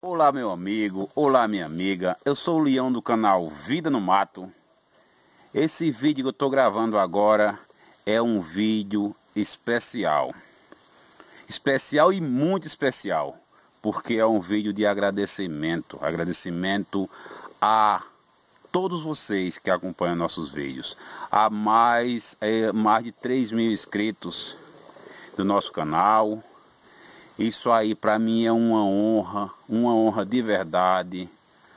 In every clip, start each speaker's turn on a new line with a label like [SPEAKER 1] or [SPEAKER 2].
[SPEAKER 1] Olá meu amigo, olá minha amiga, eu sou o Leão do canal Vida no Mato. Esse vídeo que eu estou gravando agora é um vídeo especial. Especial e muito especial, porque é um vídeo de agradecimento. Agradecimento a todos vocês que acompanham nossos vídeos. Há mais de 3.000 inscritos do nosso canal. Isso aí para mim é uma honra de verdade.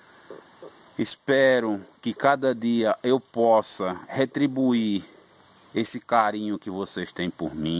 [SPEAKER 1] Espero que cada dia eu possa retribuir esse carinho que vocês têm por mim.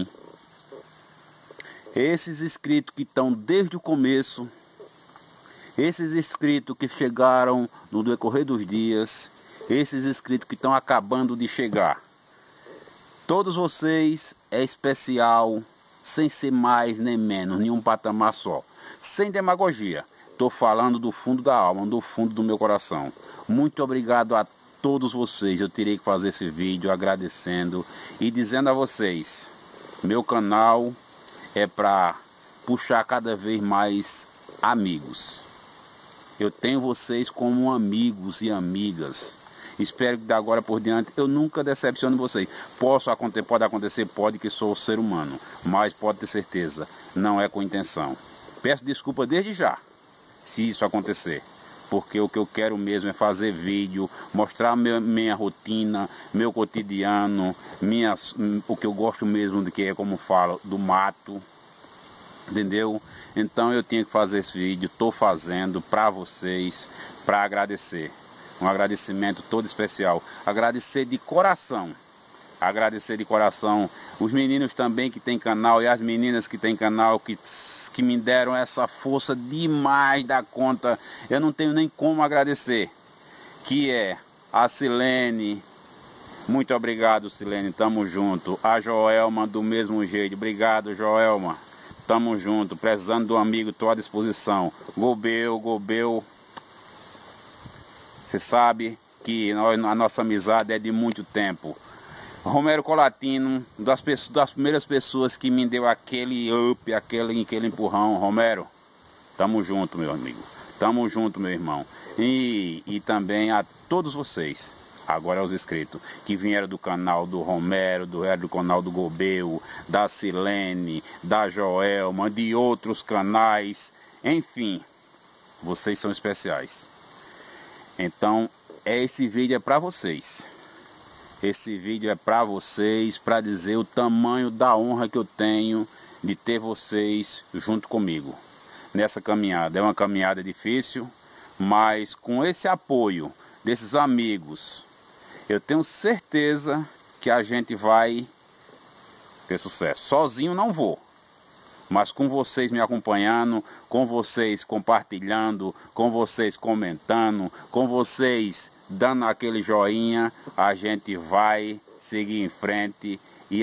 [SPEAKER 1] Esses inscritos que estão desde o começo, esses inscritos que chegaram no decorrer dos dias, esses inscritos que estão acabando de chegar. Todos vocês é especial, sem ser mais nem menos, nenhum patamar só. Sem demagogia. Estou falando do fundo da alma, do fundo do meu coração. Muito obrigado a todos vocês. Eu terei que fazer esse vídeo agradecendo e dizendo a vocês, meu canal é para puxar cada vez mais amigos. Eu tenho vocês como amigos e amigas. Espero que de agora por diante eu nunca decepcione vocês. Pode acontecer, pode, que sou ser humano. Mas pode ter certeza, não é com intenção. Peço desculpa desde já, se isso acontecer. Porque o que eu quero mesmo é fazer vídeo, mostrar minha rotina, meu cotidiano, o que eu gosto mesmo de, que é como falo, do mato. Entendeu? Então eu tinha que fazer esse vídeo, estou fazendo para vocês, para agradecer. Um agradecimento todo especial. Agradecer de coração. Agradecer de coração os meninos também que tem canal e as meninas que tem canal que me deram essa força demais da conta. Eu não tenho nem como agradecer. Que é a Silene. Muito obrigado, Silene. Tamo junto. A Joelma do mesmo jeito. Obrigado, Joelma. Tamo junto. Precisando do amigo, estou à disposição. Gobel. Você sabe que a nossa amizade é de muito tempo. Romero Colatino, das primeiras pessoas que me deu aquele up, aquele empurrão. Romero, tamo junto, meu amigo. Tamo junto, meu irmão. E também a todos vocês, agora os inscritos, que vieram do canal do Romero, do canal do Gobel, da Silene, da Joelma, de outros canais. Enfim, vocês são especiais. Então, esse vídeo é para vocês. Esse vídeo é para vocês, para dizer o tamanho da honra que eu tenho de ter vocês junto comigo nessa caminhada. É uma caminhada difícil, mas com esse apoio desses amigos, eu tenho certeza que a gente vai ter sucesso. Sozinho não vou. Mas com vocês me acompanhando, com vocês compartilhando, com vocês comentando, com vocês dando aquele joinha, a gente vai seguir em frente e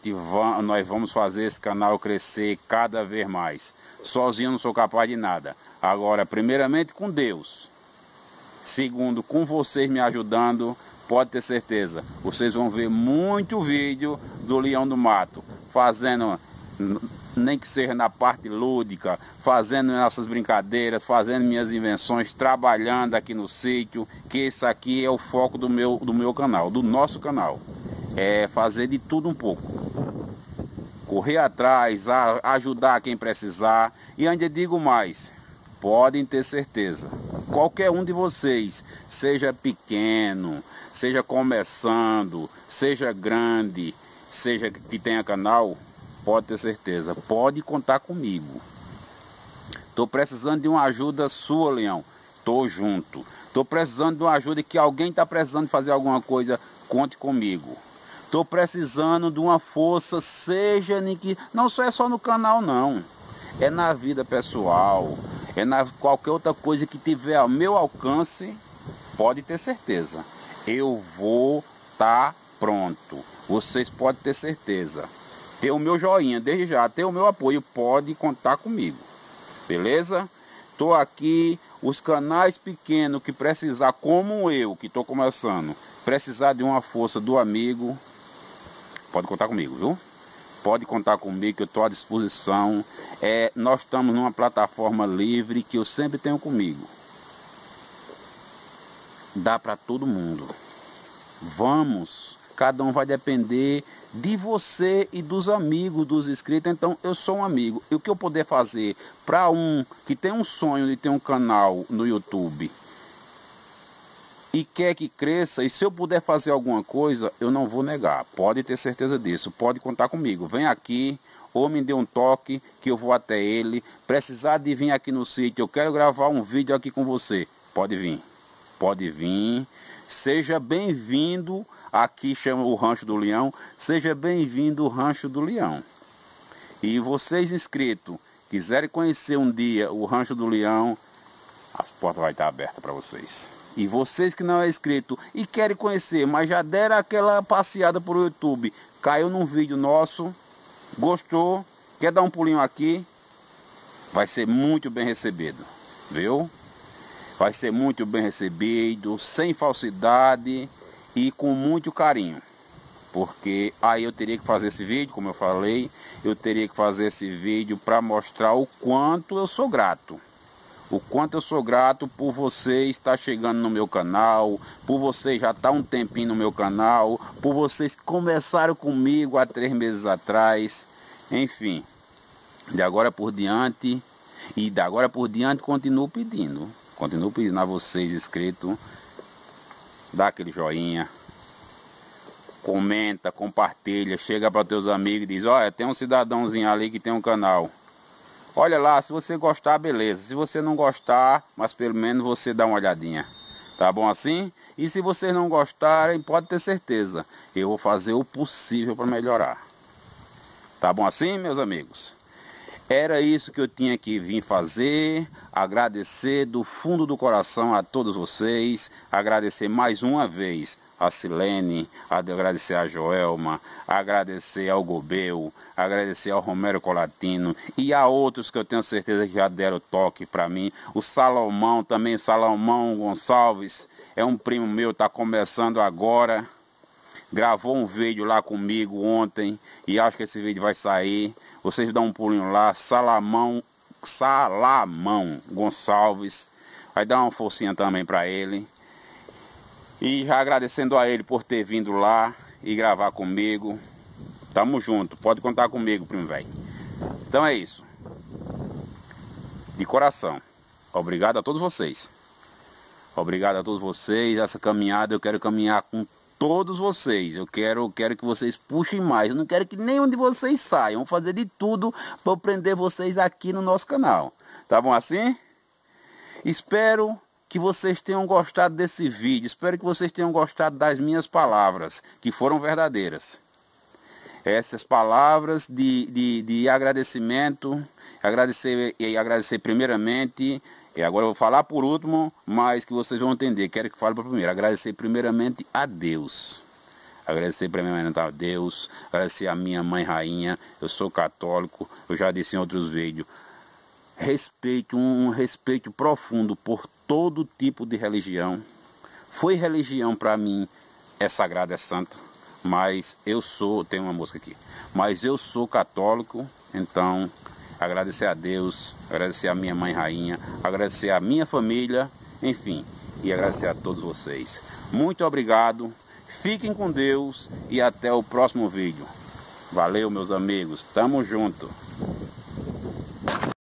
[SPEAKER 1] nós vamos fazer esse canal crescer cada vez mais. Sozinho não sou capaz de nada. Agora, primeiramente com Deus. Segundo, com vocês me ajudando, pode ter certeza. Vocês vão ver muito vídeo do Leão do Mato, fazendo, nem que seja na parte lúdica, fazendo nossas brincadeiras, fazendo minhas invenções, trabalhando aqui no sítio, que isso aqui é o foco do meu canal, do nosso canal. É fazer de tudo um pouco. Correr atrás, ajudar quem precisar. E ainda digo mais, podem ter certeza, qualquer um de vocês, seja pequeno, seja começando, seja grande, seja que tenha canal, pode ter certeza, pode contar comigo. Estou precisando de uma ajuda sua, Leão. Estou junto. Estou precisando de uma ajuda que alguém está precisando fazer alguma coisa, conte comigo. Estou precisando de uma força, seja nem que... Não é só no canal, não. É na vida pessoal, é na qualquer outra coisa que tiver ao meu alcance, pode ter certeza. Eu vou estar pronto. Vocês podem ter certeza. Ter o meu joinha, desde já, ter o meu apoio, pode contar comigo. Beleza? Estou aqui, os canais pequenos que precisar, como eu, que estou começando, precisar de uma força do amigo, pode contar comigo, viu? Pode contar comigo que eu estou à disposição. Nós estamos numa plataforma livre que eu sempre tenho comigo. Dá para todo mundo. Vamos, cada um vai depender de você e dos amigos, dos inscritos. Então eu sou um amigo. E o que eu puder fazer para um que tem um sonho de ter um canal no YouTube e quer que cresça, e se eu puder fazer alguma coisa, eu não vou negar. Pode ter certeza disso, pode contar comigo. Vem aqui ou me dê um toque que eu vou até ele. Precisar de vir aqui no sítio, eu quero gravar um vídeo aqui com você. Pode vir, pode vir. Seja bem-vindo. Aqui chama o Rancho do Leão. Seja bem-vindo ao Rancho do Leão. E vocês inscritos, quiserem conhecer um dia o Rancho do Leão, as portas vão estar abertas para vocês. E vocês que não é inscrito e querem conhecer, mas já deram aquela passeada por YouTube, caiu num vídeo nosso, gostou, quer dar um pulinho aqui, vai ser muito bem recebido, viu? Vai ser muito bem recebido, sem falsidade e com muito carinho. Porque aí eu teria que fazer esse vídeo, como eu falei, eu teria que fazer esse vídeo para mostrar o quanto eu sou grato. O quanto eu sou grato por você estar chegando no meu canal, por você já estar um tempinho no meu canal, por vocês que começaram comigo há 3 meses atrás. Enfim, de agora por diante, continuo pedindo a vocês inscritos, dá aquele joinha, comenta, compartilha, chega para teus amigos e diz: olha, tem um cidadãozinho ali que tem um canal. Olha lá, se você gostar, beleza. Se você não gostar, mas pelo menos você dá uma olhadinha. Tá bom assim? E se vocês não gostarem, pode ter certeza, eu vou fazer o possível para melhorar. Tá bom assim, meus amigos? Era isso que eu tinha que vir fazer. Agradecer do fundo do coração a todos vocês. Agradecer mais uma vez a Silene, agradecer a Joelma, agradecer ao Gobel, agradecer ao Romero Colatino e a outros que eu tenho certeza que já deram toque para mim. O Salomão também, Salomão Gonçalves, é um primo meu, está começando agora, gravou um vídeo lá comigo ontem e acho que esse vídeo vai sair. Vocês dão um pulinho lá, Salamão Gonçalves, vai dar uma forcinha também para ele. E já agradecendo a ele por ter vindo lá e gravar comigo. Tamo junto, pode contar comigo, primo velho. Então é isso. De coração. Obrigado a todos vocês. Obrigado a todos vocês. Essa caminhada eu quero caminhar com todos vocês. Eu quero que vocês puxem mais. Eu não quero que nenhum de vocês saiam. Vou fazer de tudo para prender vocês aqui no nosso canal. Tá bom assim? Espero que vocês tenham gostado desse vídeo. Espero que vocês tenham gostado das minhas palavras, que foram verdadeiras. Essas palavras de agradecimento, agradecer primeiramente, e agora eu vou falar por último, mas que vocês vão entender, quero que fale para primeiro. Agradecer primeiramente a Deus. Agradecer primeiramente a Deus, agradecer a minha mãe rainha. Eu sou católico, eu já disse em outros vídeos. Um respeito profundo por todo tipo de religião. Foi religião para mim, é sagrado, é santo, mas tem uma música aqui, mas eu sou católico. Então agradecer a Deus, agradecer a minha mãe rainha, agradecer a minha família, enfim, e agradecer a todos vocês. Muito obrigado, fiquem com Deus e até o próximo vídeo. Valeu, meus amigos, tamo junto.